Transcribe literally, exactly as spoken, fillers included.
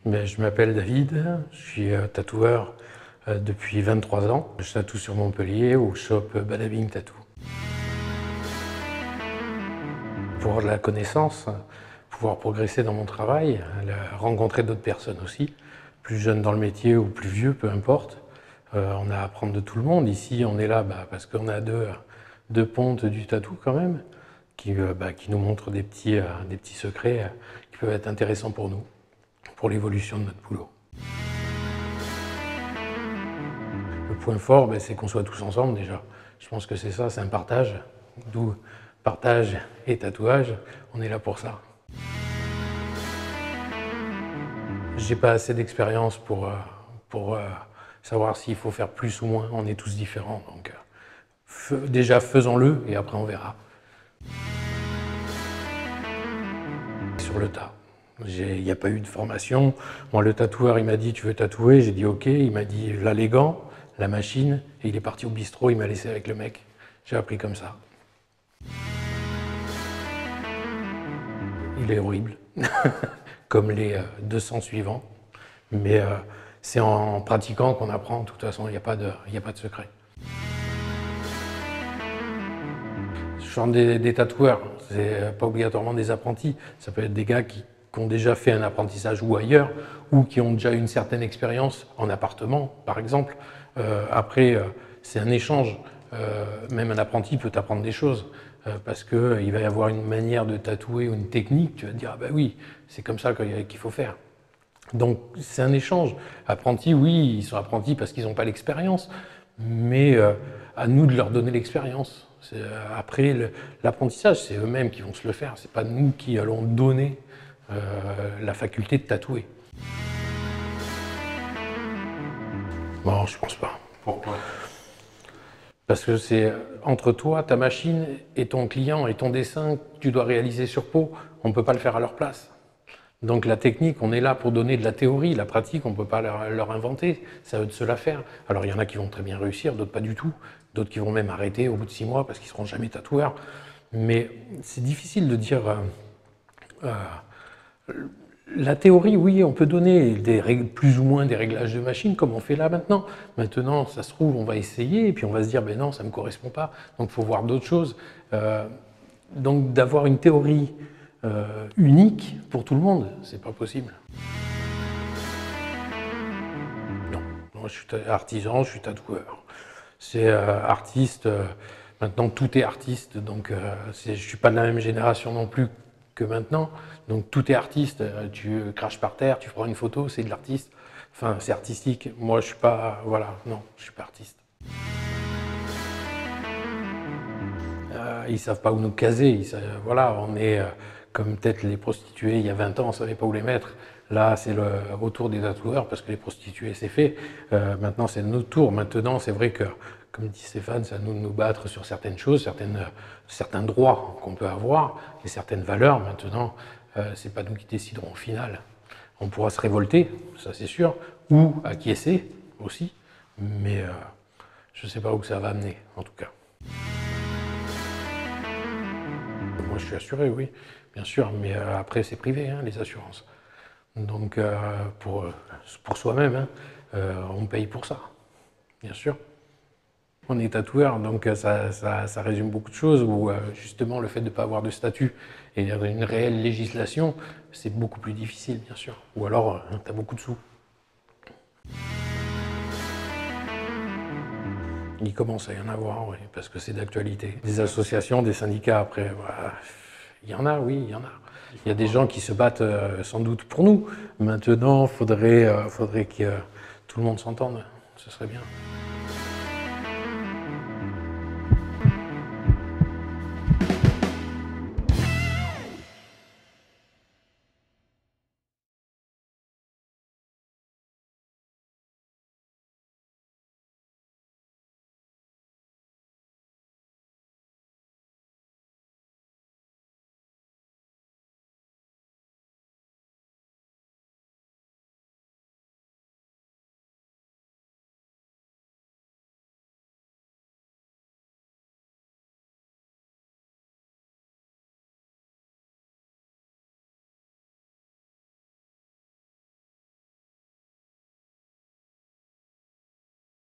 Mais je m'appelle David, je suis tatoueur depuis vingt-trois ans. Je tatoue sur Montpellier au shop Badabing Tattoo. Pour avoir de la connaissance, pouvoir progresser dans mon travail, rencontrer d'autres personnes aussi, plus jeunes dans le métier ou plus vieux, peu importe. Euh, on a à apprendre de tout le monde. Ici, on est là bah, parce qu'on a deux, deux pontes du tatou quand même, qui, euh, bah, qui nous montrent des petits, euh, des petits secrets euh, qui peuvent être intéressants pour nous, pour l'évolution de notre boulot. Le point fort, bah, c'est qu'on soit tous ensemble déjà. Je pense que c'est ça, c'est un partage, d'où partage et tatouage, on est là pour ça. J'ai pas assez d'expérience pour, pour euh, savoir s'il faut faire plus ou moins, on est tous différents. Donc euh, déjà faisons-le et après on verra. Sur le tas. Il n'y a pas eu de formation. Moi, le tatoueur, il m'a dit « tu veux tatouer ?» J'ai dit « ok ». Il m'a dit « là les gants, la machine » et il est parti au bistrot, il m'a laissé avec le mec. J'ai appris comme ça. Il est horrible, comme les deux cents suivants. Mais euh, c'est en pratiquant qu'on apprend. De toute façon, il n'y a pas de, il n'y a pas de secret. Je suis des, des tatoueurs, c'est pas obligatoirement des apprentis. Ça peut être des gars qui, qui ont déjà fait un apprentissage ou ailleurs, ou qui ont déjà une certaine expérience en appartement, par exemple. Euh, après, euh, c'est un échange. Euh, même un apprenti peut t'apprendre des choses. Euh, parce qu'il va y avoir une manière de tatouer ou une technique, tu vas te dire « ah ben oui, c'est comme ça qu'il faut faire ». Donc c'est un échange. Apprentis, oui, ils sont apprentis parce qu'ils n'ont pas l'expérience, mais euh, à nous de leur donner l'expérience. Euh, après, l'apprentissage, c'est eux-mêmes qui vont se le faire, c'est pas nous qui allons donner euh, la faculté de tatouer. Bon, je pense pas. Pourquoi ? Parce que c'est entre toi, ta machine et ton client et ton dessin que tu dois réaliser sur peau, on ne peut pas le faire à leur place. Donc la technique, on est là pour donner de la théorie, la pratique, on ne peut pas leur, leur inventer, c'est à eux de se la faire. Alors il y en a qui vont très bien réussir, d'autres pas du tout, d'autres qui vont même arrêter au bout de six mois parce qu'ils ne seront jamais tatoueurs. Mais c'est difficile de dire... Euh, euh, La théorie, oui, on peut donner des règles, plus ou moins des réglages de machine, comme on fait là maintenant. Maintenant, ça se trouve, on va essayer, et puis on va se dire, ben non, ça ne me correspond pas, donc il faut voir d'autres choses. Euh, donc d'avoir une théorie euh, unique pour tout le monde, c'est pas possible. Non, moi je suis artisan, je suis tatoueur. C'est euh, artiste, euh, maintenant tout est artiste, donc euh, je ne suis pas de la même génération non plus que maintenant, donc tout est artiste, tu craches par terre, tu prends une photo, c'est de l'artiste, enfin c'est artistique, moi je suis pas, voilà, non, je suis pas artiste. Euh, ils savent pas où nous caser, ils savent, voilà, on est euh, comme peut-être les prostituées il y a vingt ans, on savait pas où les mettre, là c'est le retour des tatoueurs parce que les prostituées c'est fait, euh, maintenant c'est notre tour, maintenant c'est vrai que, comme dit Stéphane, c'est à nous de nous battre sur certaines choses, certaines, certains droits qu'on peut avoir et certaines valeurs. Maintenant, euh, c'est pas nous qui déciderons au final. On pourra se révolter, ça c'est sûr, ou acquiescer aussi, mais euh, je ne sais pas où ça va amener, en tout cas. Moi, je suis assuré, oui, bien sûr, mais euh, après, c'est privé, hein, les assurances. Donc, euh, pour, pour soi-même, hein, euh, on paye pour ça, bien sûr. On est tatoueur, donc ça, ça, ça résume beaucoup de choses, où euh, justement le fait de ne pas avoir de statut et une réelle législation, c'est beaucoup plus difficile, bien sûr. Ou alors, euh, tu as beaucoup de sous. Il commence à y en avoir, oui, parce que c'est d'actualité. Des associations, des syndicats, après, voilà, il y en a, oui, il y en a. Il y a des gens qui se battent euh, sans doute pour nous. Maintenant, il faudrait, euh, faudrait que euh, tout le monde s'entende, ce serait bien.